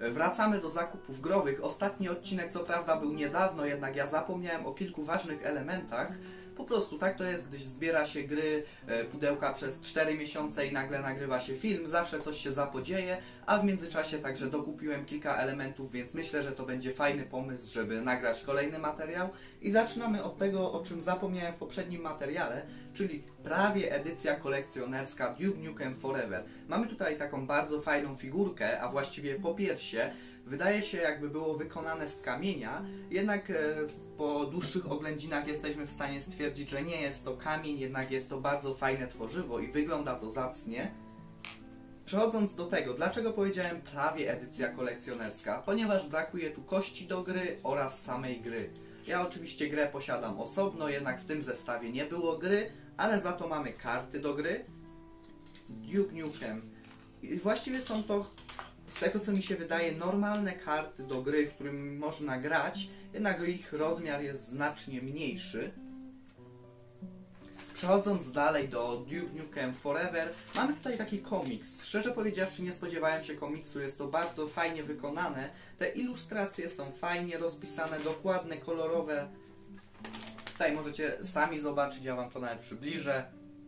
Wracamy do zakupów growych. Ostatni odcinek co prawda był niedawno, jednak ja zapomniałem o kilku ważnych elementach. Po prostu tak to jest, gdyś zbiera się gry, pudełka przez 4 miesiące i nagle nagrywa się film, zawsze coś się zapodzieje, a w międzyczasie także dokupiłem kilka elementów, więc myślę, że to będzie fajny pomysł, żeby nagrać kolejny materiał. I zaczynamy od tego, o czym zapomniałem w poprzednim materiale, czyli prawie edycja kolekcjonerska Duke Nukem Forever. Mamy tutaj taką bardzo fajną figurkę, a właściwie popiersie. Wydaje się, jakby było wykonane z kamienia, jednak po dłuższych oględzinach jesteśmy w stanie stwierdzić, że nie jest to kamień, jednak jest to bardzo fajne tworzywo i wygląda to zacnie. Przechodząc do tego, dlaczego powiedziałem prawie edycja kolekcjonerska? Ponieważ brakuje tu kości do gry oraz samej gry. Ja oczywiście grę posiadam osobno, jednak w tym zestawie nie było gry, ale za to mamy karty do gry. Duke Nukem. I właściwie są to, z tego co mi się wydaje, normalne karty do gry, w którym można grać, jednak ich rozmiar jest znacznie mniejszy. Przechodząc dalej do Duke Nukem Forever, mamy tutaj taki komiks. Szczerze powiedziawszy, nie spodziewałem się komiksu, jest to bardzo fajnie wykonane. Te ilustracje są fajnie rozpisane, dokładne, kolorowe. Tutaj możecie sami zobaczyć, ja wam to nawet przybliżę.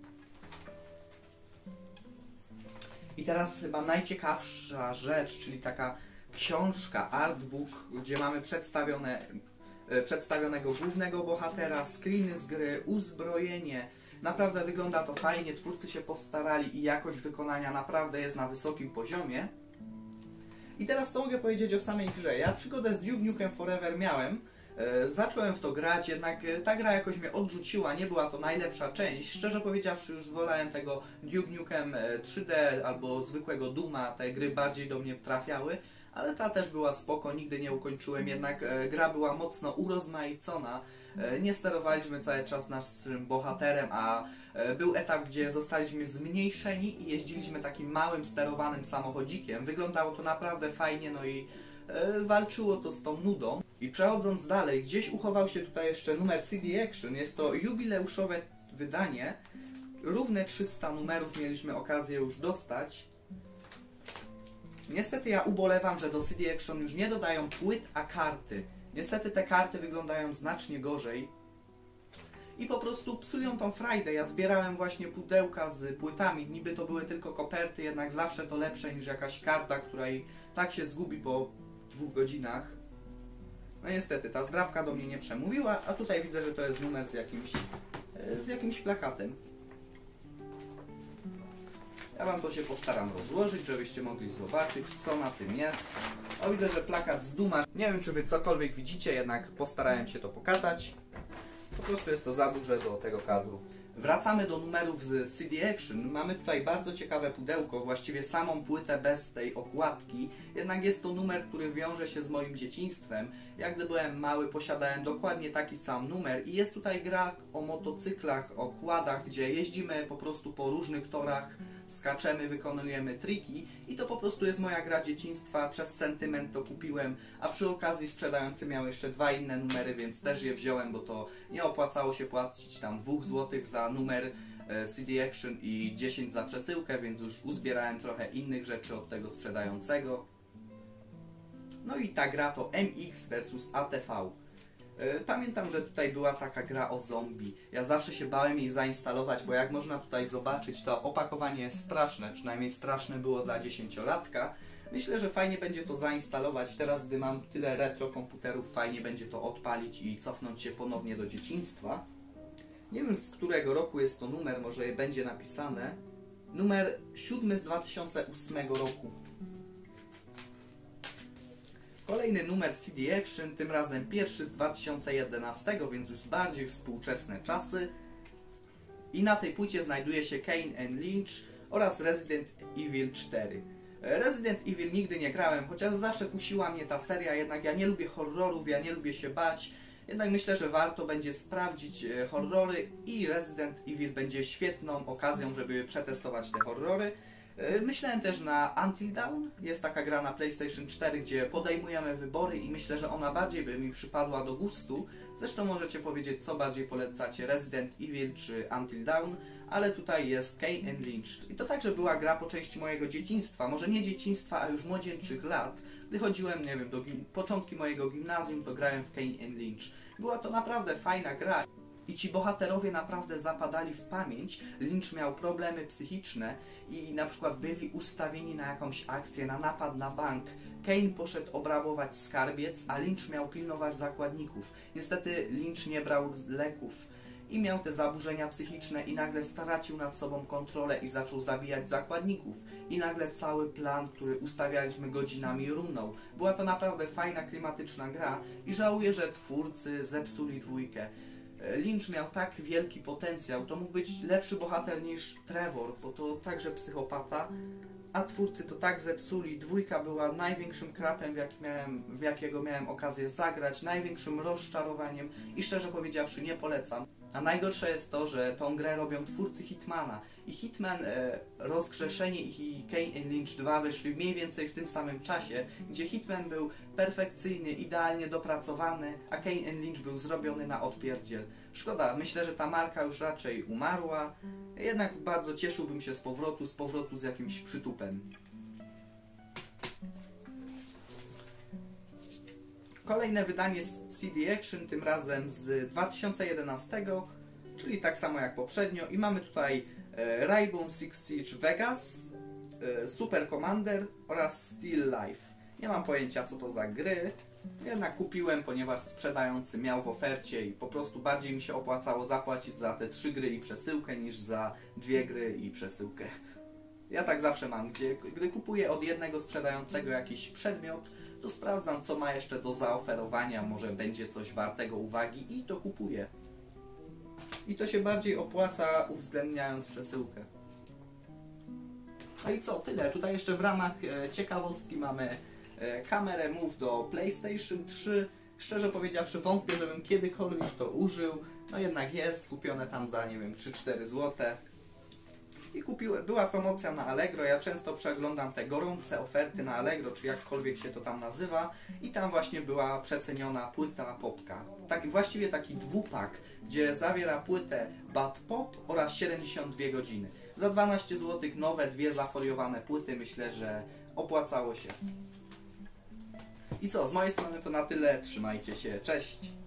I teraz chyba najciekawsza rzecz, czyli taka książka, artbook, gdzie mamy przedstawionego głównego bohatera, screeny z gry, uzbrojenie. Naprawdę wygląda to fajnie, twórcy się postarali i jakość wykonania naprawdę jest na wysokim poziomie. I teraz co mogę powiedzieć o samej grze? Ja przygodę z Duke Nukem Forever miałem. Zacząłem w to grać, jednak ta gra jakoś mnie odrzuciła, nie była to najlepsza część. Szczerze powiedziawszy, już wolałem tego Duke Nukem 3D albo zwykłego Dooma, te gry bardziej do mnie trafiały, ale ta też była spoko, nigdy nie ukończyłem, jednak gra była mocno urozmaicona. Nie sterowaliśmy cały czas naszym bohaterem, a był etap, gdzie zostaliśmy zmniejszeni i jeździliśmy takim małym, sterowanym samochodzikiem. Wyglądało to naprawdę fajnie, no i walczyło to z tą nudą. I przechodząc dalej, gdzieś uchował się tutaj jeszcze numer CD Action. Jest to jubileuszowe wydanie. Równe 300 numerów mieliśmy okazję już dostać. Niestety ja ubolewam, że do CD Action już nie dodają płyt, a karty. Niestety te karty wyglądają znacznie gorzej. I po prostu psują tą frajdę. Ja zbierałem właśnie pudełka z płytami. Niby to były tylko koperty, jednak zawsze to lepsze niż jakaś karta, która i tak się zgubi po 2 godzinach. No niestety, ta zdrabka do mnie nie przemówiła, a tutaj widzę, że to jest numer z jakimś plakatem. Ja wam to się postaram rozłożyć, żebyście mogli zobaczyć, co na tym jest. O, widzę, że plakat z Dooma. Nie wiem, czy wy cokolwiek widzicie, jednak postarałem się to pokazać. Po prostu jest to za duże do tego kadru. Wracamy do numerów z CD Action. Mamy tutaj bardzo ciekawe pudełko, właściwie samą płytę bez tej okładki. Jednak jest to numer, który wiąże się z moim dzieciństwem. Jak gdy byłem mały, posiadałem dokładnie taki sam numer. I jest tutaj gra o motocyklach, o quadach, gdzie jeździmy po prostu po różnych torach, skaczemy, wykonujemy triki. I to po prostu jest moja gra dzieciństwa. Przez sentyment to kupiłem. A przy okazji sprzedający miał jeszcze 2 inne numery, więc też je wziąłem, bo to nie opłacało się płacić tam 2 zł za numer CD Action i 10 za przesyłkę, więc już uzbierałem trochę innych rzeczy od tego sprzedającego. No i ta gra to MX vs ATV. Pamiętam, że tutaj była taka gra o zombie. Ja zawsze się bałem jej zainstalować, bo jak można tutaj zobaczyć, to opakowanie jest straszne, przynajmniej straszne było dla 10-latka. Myślę, że fajnie będzie to zainstalować. Teraz, gdy mam tyle retro komputerów, fajnie będzie to odpalić i cofnąć się ponownie do dzieciństwa. Nie wiem, z którego roku jest to numer, może będzie napisane. Numer 7 z 2008 roku. Kolejny numer CD Action, tym razem pierwszy z 2011, więc już bardziej współczesne czasy. I na tej płycie znajduje się Kane and Lynch oraz Resident Evil 4. Resident Evil nigdy nie grałem, chociaż zawsze kusiła mnie ta seria, jednak ja nie lubię horrorów, ja nie lubię się bać. Jednak myślę, że warto będzie sprawdzić horrory i Resident Evil będzie świetną okazją, żeby przetestować te horrory. Myślałem też na Until Dawn. Jest taka gra na PlayStation 4, gdzie podejmujemy wybory i myślę, że ona bardziej by mi przypadła do gustu. Zresztą możecie powiedzieć, co bardziej polecacie, Resident Evil czy Until Dawn, ale tutaj jest Kane and Lynch. I to także była gra po części mojego dzieciństwa, może nie dzieciństwa, a już młodzieńczych lat. Gdy chodziłem, nie wiem, do początki mojego gimnazjum, to grałem w Kane and Lynch. Była to naprawdę fajna gra. I ci bohaterowie naprawdę zapadali w pamięć. Lynch miał problemy psychiczne i na przykład byli ustawieni na jakąś akcję, na napad na bank. Kane poszedł obrabować skarbiec, a Lynch miał pilnować zakładników. Niestety Lynch nie brał leków i miał te zaburzenia psychiczne i nagle stracił nad sobą kontrolę i zaczął zabijać zakładników. I nagle cały plan, który ustawialiśmy godzinami, runął. Była to naprawdę fajna, klimatyczna gra i żałuję, że twórcy zepsuli dwójkę. Lynch miał tak wielki potencjał, to mógł być lepszy bohater niż Trevor, bo to także psychopata, a twórcy to tak zepsuli. Dwójka była największym krapem, w jakiego miałem okazję zagrać, największym rozczarowaniem i szczerze powiedziawszy nie polecam. A najgorsze jest to, że tą grę robią twórcy Hitmana i Hitman, Rozgrzeszenie i Kane and Lynch 2 wyszli mniej więcej w tym samym czasie, gdzie Hitman był perfekcyjny, idealnie dopracowany, a Kane and Lynch był zrobiony na odpierdziel. Szkoda, myślę, że ta marka już raczej umarła, jednak bardzo cieszyłbym się z powrotu z jakimś przytupem. Kolejne wydanie z CD Action, tym razem z 2011, czyli tak samo jak poprzednio. I mamy tutaj Rainbow Six Siege Vegas, Super Commander oraz Still Life. Nie mam pojęcia, co to za gry, jednak kupiłem, ponieważ sprzedający miał w ofercie i po prostu bardziej mi się opłacało zapłacić za te 3 gry i przesyłkę niż za 2 gry i przesyłkę. Ja tak zawsze mam, gdy kupuję od jednego sprzedającego jakiś przedmiot, to sprawdzam, co ma jeszcze do zaoferowania, może będzie coś wartego uwagi i to kupuję. I to się bardziej opłaca, uwzględniając przesyłkę. No i co, tyle. Tutaj jeszcze w ramach ciekawostki mamy kamerę Move do PlayStation 3. Szczerze powiedziawszy wątpię, żebym kiedykolwiek to użył. No jednak jest, kupione tam za, nie wiem, 3-4 zł. I była promocja na Allegro, ja często przeglądam te gorące oferty na Allegro, czy jakkolwiek się to tam nazywa, i tam właśnie była przeceniona płyta Popka. Właściwie taki dwupak, gdzie zawiera płytę Bad Pop oraz 72 godziny. Za 12 zł nowe, 2 zafoliowane płyty, myślę, że opłacało się. I co, z mojej strony to na tyle, trzymajcie się, cześć!